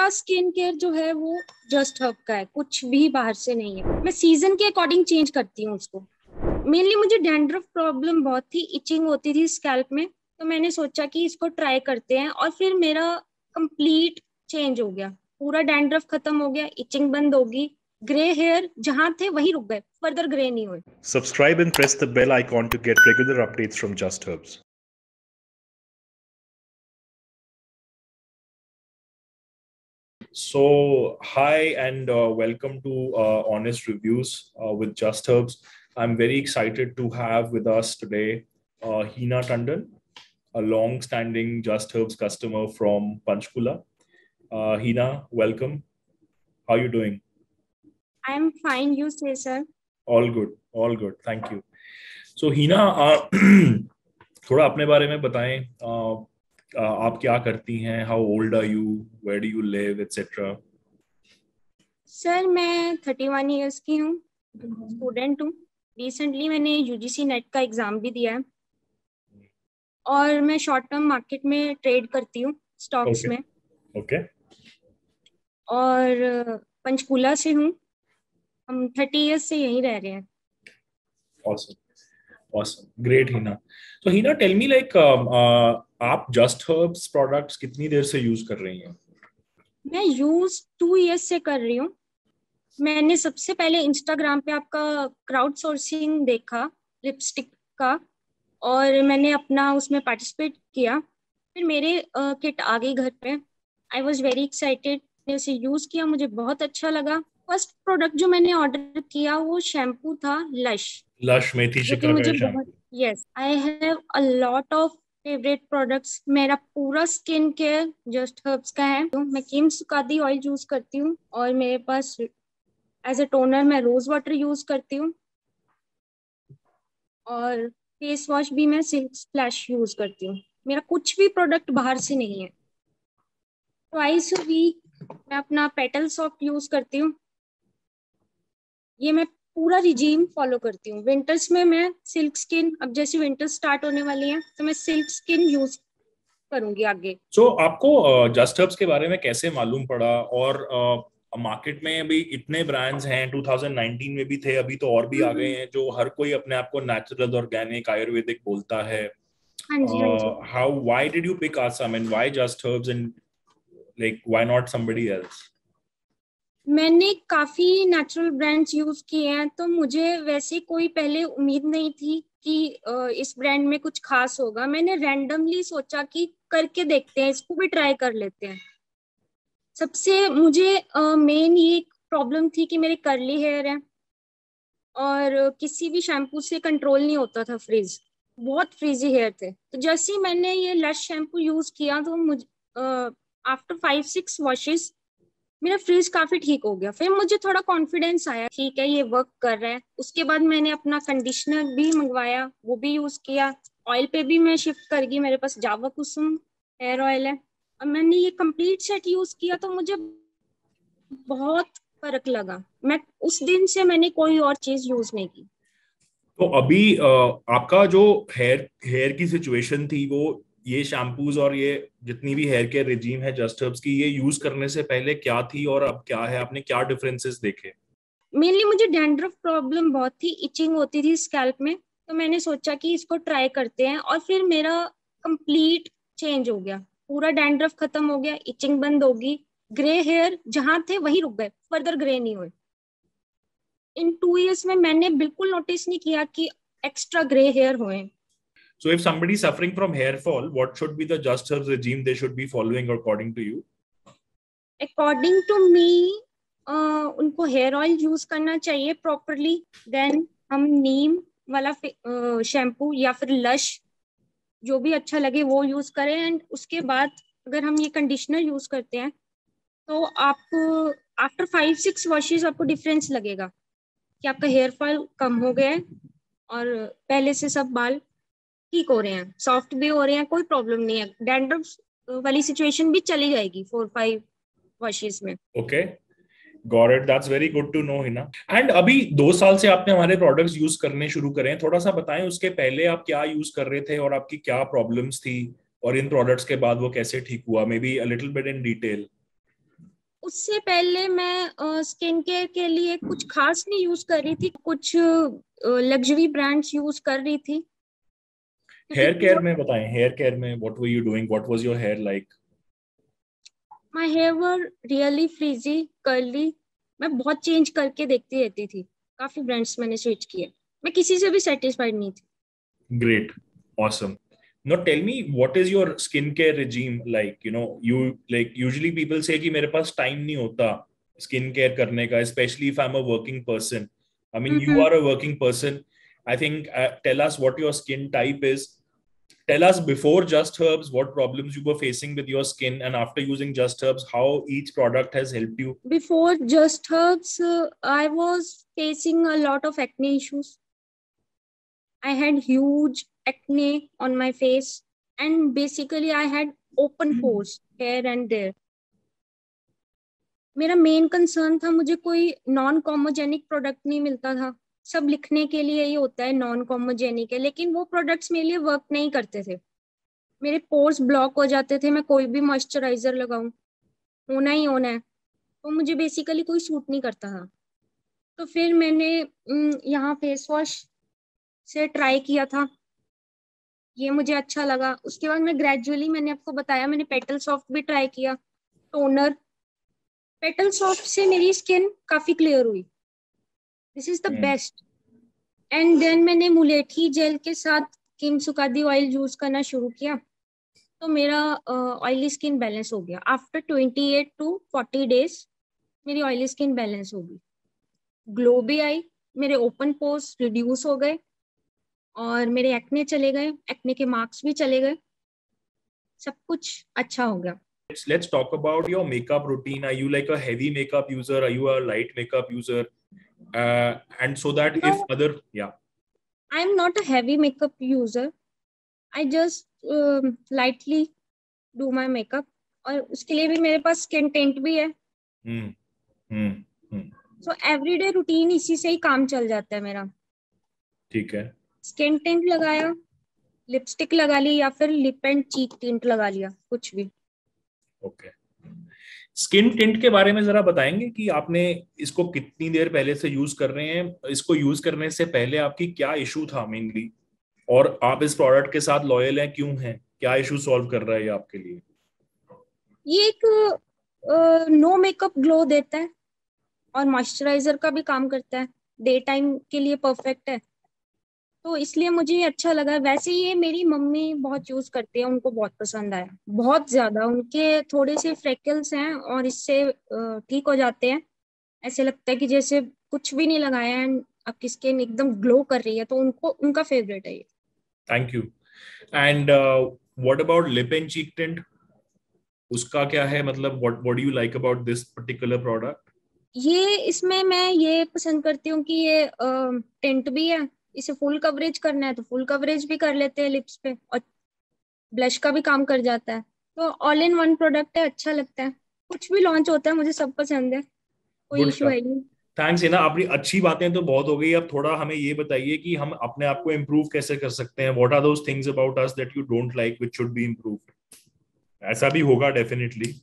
पूरा skin care जो है वो जस्ट हर्ब का है, कुछ भी बाहर से नहीं है। मैं सीजन के अकॉर्डिंग चेंज करती हूँ उसको। मेनली मुझे डैंड्रफ प्रॉब्लम बहुत थी, इचिंग होती थी स्कैल्प में, तो मैंने सोचा कि इसको ट्राई करते हैं और फिर मेरा कंप्लीट चेंज हो गया। पूरा डैंड्रफ खत्म हो गया, इचिंग बंद होगी, ग्रे हेयर जहां थे वहीं रुक गए, फर्दर ग्रे नहीं हुए। Subscribe and press the bell icon to get regular updates from Just Herbs. So, hi and welcome to Honest Reviews with Just Herbs. I'm very excited to have with us today Hina Tandon, a long-standing Just Herbs customer from Panchkula. Hina, welcome. How are you doing? I am fine, you say sir. All good. Thank you. So, Hina, थोड़ा अपने बारे में बताएं. आप क्या करती हैं? How old are you? Where do you live, etcetera? Sir मैं 31 ईयर्स की हूँ, स्टूडेंट हूँ। रिसेंटली मैंने यूजीसी नेट का एग्जाम भी दिया है और मैं शॉर्ट टर्म मार्केट में ट्रेड करती हूँ, स्टॉक्स में। ओके. और पंचकूला से हूँ, हम 30 ईयर्स से यहीं रह रहे हैं। Awesome. Great, Hina. So, Hina, tell me आप Just Herbs products कितनी देर से यूज कर रही हैं? मैं यूज 2 ईयर्स से कर रही हूँ। मैंने सबसे पहले इंस्टाग्राम पे आपका क्राउड सोर्सिंग देखा लिपस्टिक का, और मैंने अपना उसमें पार्टिसिपेट किया। फिर मेरे किट आ गई घर पे। आई वॉज वेरी एक्साइटेड, मैंने उसे यूज किया, मुझे बहुत अच्छा लगा। फर्स्ट प्रोडक्ट जो मैंने ऑर्डर किया वो शैम्पू था लश मेथी जो कि शिकड़ का मुझे बहुत, shampoo. Yes I have a lot of favourite products. मेरा पूरा स्किन केयर जस्ट हर्ब्स का है। तो मैं किम सुकादी ऑयल यूज करती हूँ और मेरे पास एज ए टोनर मैं रोज वाटर यूज करती हूँ, और फेस वॉश भी मैं सिल्क स्प्लैश यूज करती हूँ। मेरा कुछ भी प्रोडक्ट बाहर से नहीं है। ट्वाइस अ वीक मैं अपना पेटल सॉफ्ट यूज करती हूँ। ये मैं पूरा रिजीम फॉलो करती हूँ। विंटर्स में मैं सिल्क स्किन, अब जैसे विंटर स्टार्ट होने वाली है तो मैं सिल्क स्किन यूज करूंगी आगे। So, आपको जस्ट हर्ब्स के बारे में कैसे मालूम पड़ा? और मार्केट में अभी इतने ब्रांड्स हैं, 2019 में भी थे, अभी तो और भी आ गए हैं, जो हर कोई अपने आप को नेचुरल, ऑर्गेनिक, आयुर्वेदिक बोलता है. हाँ जी, हाँ जी। Why did you pick Assam and why Just Herbs and why not somebody else? मैंने काफी नेचुरल ब्रांड्स यूज किए हैं, तो मुझे वैसे कोई पहले उम्मीद नहीं थी कि इस ब्रांड में कुछ खास होगा। मैंने रैंडमली सोचा कि करके देखते हैं, इसको भी ट्राई कर लेते हैं। सबसे मुझे मेन ये प्रॉब्लम थी कि मेरे कर्ली हेयर है और किसी भी शैम्पू से कंट्रोल नहीं होता था, फ्रीज, बहुत फ्रीजी हेयर थे। तो जैसे ही मैंने ये लश शैम्पू यूज किया तो मुझे आफ्टर 5-6 वॉशेस मेरा फ्रीज काफी ठीक हो गया। फिर मुझे थोड़ा कॉन्फिडेंस आया, ठीक है ये वर्क कर रहा है। उसके बाद मैंने अपना कंडीशनर भी मंगवाया, वो भी यूज किया। ऑयल पे भी मैं शिफ्ट कर गई, मेरे पास जावा कुसुम हेयर ऑयल है, और मैंने ये कंप्लीट सेट यूज किया तो मुझे बहुत फर्क लगा। मैं उस दिन से मैंने कोई और चीज यूज नहीं की। तो अभी आपका जो हेयर हेयर की सिचुएशन थी, वो ये शैम्पूज और ये जितनी भी हेयर केयर रिजीम है जस्ट हर्ब्स की, ये यूज करने से पहले क्या थी और अब क्या है? आपने क्या डिफरेंसेस देखे? मेनली मुझे डैंड्रफ प्रॉब्लम बहुत थी, इचिंग होती थी स्कैल्प में, तो मैंने सोचा कि इसको ट्राई करते हैं और फिर मेरा कंप्लीट चेंज हो गया। पूरा डैंड्रफ खत्म हो गया, इचिंग बंद होगी, ग्रे हेयर जहां थे वहीं रुक गए, फर्दर ग्रे नहीं हुए। इन 2 ईयर्स में मैंने बिल्कुल नोटिस नहीं किया कि एक्स्ट्रा ग्रे हेयर हुए। So if somebody is suffering from hair fall, what should be the Just Herbs regime they should be following according to you? According to me उनको हेयर ऑयल यूज करना चाहिए properly. Then हम नीम वाला shampoo या फिर lush, जो भी अच्छा लगे वो यूज करें। एंड उसके बाद अगर हम ये कंडीशनर यूज करते हैं तो आपको आफ्टर 5-6 वॉशेज आपको डिफरेंस लगेगा कि आपका हेयर फॉल कम हो गया है और पहले से सब बाल ठीक हो रहे हैं, सॉफ्ट भी हो रहे हैं, कोई प्रॉब्लम नहीं है। डैंड्रफ वाली सिचुएशन भी चली जाएगी 4-5 वॉशेज में। Okay, got it. That's very good to know, Hina. And अभी 2 साल से आपने हमारे प्रोडक्ट्स यूज करने शुरू करे हैं. थोड़ा सा बताएं उसके पहले आप क्या यूज कर रहे थे और आपकी क्या प्रॉब्लम्स थी, और इन प्रोडक्ट्स के बाद वो कैसे ठीक हुआ? Maybe a little bit in detail. उससे पहले मैं स्किन केयर के लिए कुछ खास नहीं यूज कर रही थी, कुछ लग्जरी ब्रांड्स यूज कर रही थी क्योंकि हेयर केयर में बताएं, हेयर केयर में what were you doing, what was your hair like? My hair were really frizzy, curly. मैं बहुत चेंज करके देखती रहती थी, काफी ब्रांड्स मैंने स्विच किए, मैं किसी से भी सेटिस्फाइड नहीं थी। Great. Awesome. Now tell me, what is your skincare regime like? You know, you like usually people say कि मेरे पास time नहीं होता skincare करने का, especially if I'm a working person. I mean, you hmm. are a working person. I think tell us what your skin type is. Tell us before Just Herbs what problems you were facing with your skin, and after using Just Herbs, how each product has helped you. Before Just Herbs, I was facing a lot of acne issues. I had huge acne on my face, and basically I had open pores here and there. मेरा main concern था, मुझे कोई non कॉमोजेनिक product नहीं मिलता था। सब लिखने के लिए ही होता है नॉन कॉमोजेनिक है, लेकिन वो प्रोडक्ट्स मेरे लिए वर्क नहीं करते थे। मेरे पोर्स ब्लॉक हो जाते थे, मैं कोई भी मॉइस्चराइजर लगाऊं होना ही होना है, तो मुझे बेसिकली कोई सूट नहीं करता था। तो फिर मैंने यहाँ फेस वॉश से ट्राई किया था, ये मुझे अच्छा लगा। उसके बाद मैं ग्रेजुअली, मैंने आपको बताया, मैंने पेटल सॉफ्ट भी ट्राई किया, टोनर। पेटल सॉफ्ट से मेरी स्किन काफी क्लियर हुई, this is the Hmm. Best. And then मैंने मुलेठी जेल के साथ किम सुकादी ऑयल यूज करना शुरू किया, तो मेरा ऑयली स्किन बैलेंस हो गया। आफ्टर 28 to 40 days मेरी ऑयली स्किन बैलेंस हो गई, ग्लो भी आई, मेरे ओपन पोर्स रिड्यूस हो गए, और मेरे एक्ने चले गए, एक्ने के मार्क्स भी चले गए, सब कुछ अच्छा हो गया। Let's talk about your makeup routine. Are you like a heavy makeup user? Are you a light makeup user? And so that if No, other, yeah. I am not a heavy makeup user, I just lightly do my makeup, और उसके लिए भी मेरे पास skin tent भी है। Hmm. Hmm. Hmm. So everyday routine इसी से ही काम चल जाता है मेरा। ठीक है. स्किन टिंट लगाया, लिपस्टिक लगा ली, या फिर लिप एंड चीक टिंट लगा लिया, कुछ भी। ओके. स्किन टिंट के बारे में जरा बताएंगे कि आपने इसको कितनी देर पहले से यूज कर रहे हैं, इसको यूज करने से पहले आपकी क्या इशू था मेनली, और आप इस प्रोडक्ट के साथ लॉयल हैं, क्यों हैं, क्या इशू सॉल्व कर रहा है ये आपके लिए? ये एक नो मेकअप ग्लो देता है, और मॉइस्चराइजर का भी काम करता है, डे टाइम के लिए परफेक्ट है, तो इसलिए मुझे ये अच्छा लगा। वैसे ये मेरी मम्मी बहुत यूज करती है, उनको बहुत पसंद आया, बहुत ज्यादा। उनके थोड़े से फ्रेकल्स हैं और इससे ठीक हो जाते हैं, ऐसे लगता है कि जैसे कुछ भी नहीं लगाया है, आपकी स्किन एकदम ग्लो कर रही है, तो उनको, उनका फेवरेट है ये। Thank you. And what about lip and cheek tint, उसका क्या है, मतलब what do you like about this particular product? ये इसमें मैं ये पसंद करती हूँ कि ये टिंट भी है, इसे फुल कवरेज करना है तो फुल कवरेज भी कर लेते हैं लिप्स पे, और ब्लश का भी काम कर जाता है, तो ऑल इन वन प्रोडक्ट है, अच्छा लगता है। कुछ भी लॉन्च होता है मुझे सब पसंद है, कोई गुड इशू स्टफ. है नहीं। थैंक्स. है ना, अपनी अच्छी बातें तो बहुत हो गई, अब थोड़ा हमें ये बताइए कि हम अपने आप को इम्प्रूव कैसे कर सकते हैं. What are those things about us that you don't like which should be improved? ऐसा भी होगा डेफिनेटली.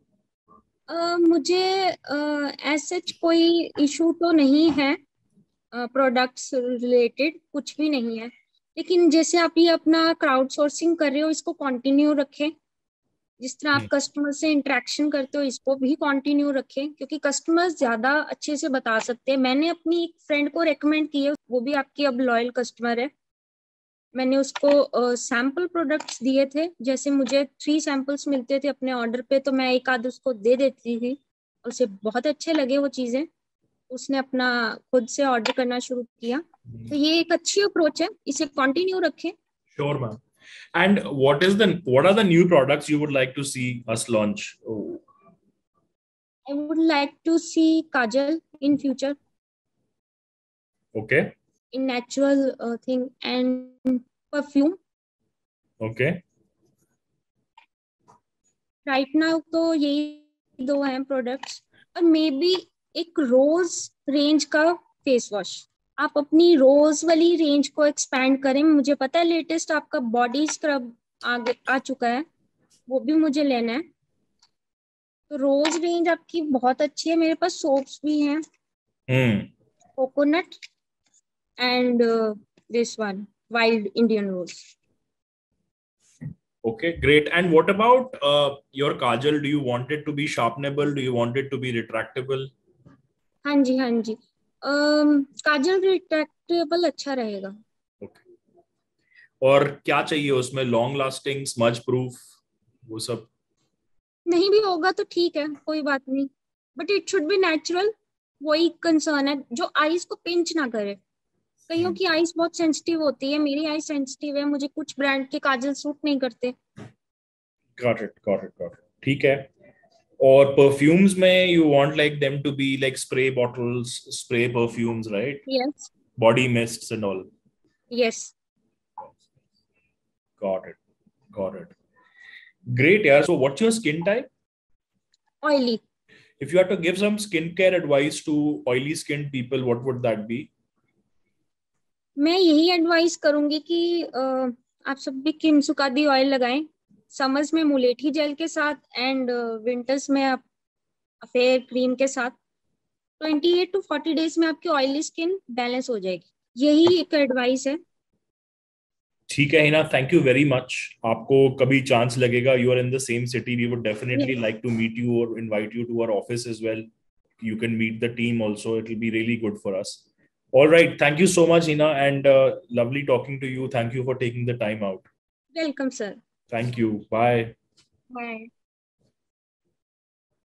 मुझे एज सच कोई इशू तो नहीं है, प्रोडक्ट्स रिलेटेड कुछ भी नहीं है, लेकिन जैसे आप ये अपना क्राउड सोर्सिंग कर रहे हो, इसको कंटिन्यू रखें। जिस तरह आप कस्टमर से इंटरेक्शन करते हो, इसको भी कंटिन्यू रखें, क्योंकि कस्टमर्स ज्यादा अच्छे से बता सकते हैं। मैंने अपनी एक फ्रेंड को रेकमेंड की है, वो भी आपकी अब लॉयल कस्टमर है। मैंने उसको सैम्पल प्रोडक्ट्स दिए थे, जैसे मुझे 3 सैम्पल्स मिलते थे अपने ऑर्डर पे, तो मैं एक आध उसको दे देती थी, और उसे बहुत अच्छे लगे वो चीज़ें, उसने अपना खुद से ऑर्डर करना शुरू किया। तो ये एक अच्छी अप्रोच है, इसे कंटिन्यू रखें। Sure, ma'am. And what are the new products you would like to see us launch? Oh, I would like to see kajal in future, okay, in natural thing, and perfume. okay. Right now तो यही दो हैं products, और maybe एक rose range का face wash. आप अपनी रोज वाली रेंज को एक्सपैंड करें। मुझे पता है लेटेस्ट आपका बॉडी स्क्रब आ चुका है, वो भी मुझे लेना है। तो रोज रेंज आपकी बहुत अच्छी है, मेरे पास सोप्स भी हैं, coconut and this one wild Indian rose. Okay, great. And what about your kajal? Do you want it to be sharpenable? Do you want it to be retractable? हाँ जी हाँ जी, काजल रिट्रैक्टेबल अच्छा रहेगा। Okay. और क्या चाहिए उसमें? लॉन्ग लास्टिंग, स्मज प्रूफ, वो सब? नहीं भी होगा तो ठीक है, कोई बात नहीं, but it should be natural. वही कंसर्न है, जो आईज को पिंच ना करे। कईयों की आईज बहुत सेंसिटिव होती है, मेरी आई सेंसिटिव है, मुझे कुछ ब्रांड के काजल सूट नहीं करते। Got it, got it, got it. ठीक है। और परफ्यूम्स में you want like them to be like spray bottles, spray perfumes, right? Yes. Body mists and all. Yes. Got it, got it. Great, yeah. So what's your skin type? Oily. If you had to give some skincare advice to oily skinned people, what would that be? मैं यही advice करूंगी कि आप सब भी किमसुकादी oil लगाएं, summers में मुलेठी jail के साथ एंड विंटर्स में आप फेयर क्रीम के साथ। 28 to 40 डेज में आपकी ऑयली स्किन बैलेंस हो जाएगी, यही एक एडवाइस है। ठीक है Hina, thank you very much. आपको कभी चांस लगेगा, you are in the same city, we would definitely Yes. Like to meet you और invite you to our office as well. You can meet the team also. It will be really good for us. All right. Thank you so much, Hina, and lovely talking to you. Thank you for taking the time out. Welcome sir. Thank you. Bye. Bye.